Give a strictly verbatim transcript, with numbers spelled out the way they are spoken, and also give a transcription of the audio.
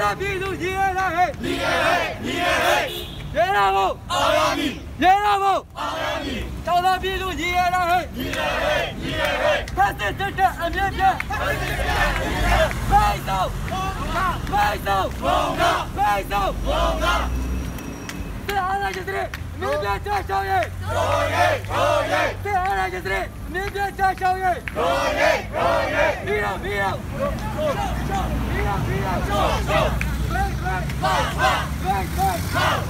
သားပြည်သူညီရတာဟဲ့ညီရဟဲ့ညီရဟဲ့ရဲနာဖို့အောင်ရမည်ရဲနာဖို့အောင်ရမည်ကျောင်းသားပြည်သူညီရတာဟဲ့ညီရဟဲ့ညီရဟဲ့ဖက်စစ်တက်တဲ့အမြင့်ပြတ်ဖက်စစ်တက်အမြင့်ပြတ်ဖိတ်ဆုံးဘုံကဖိတ်ဆုံးဘုံကဖိတ်ဆုံးဘုံကတဲ့အားရတဲ့မြင့်ပြတ်ချောင်းရဲ့တော်ရဲ့တော်ရဲ့တဲ့အားရတဲ့မြင့်ပြတ်ချောင်းရဲ့တော်ရဲ့တော်ရဲ့ပြီးတော့ပြီးတော့ပြီးတော့ပြီးတော့ Break, break, break, break, break, break.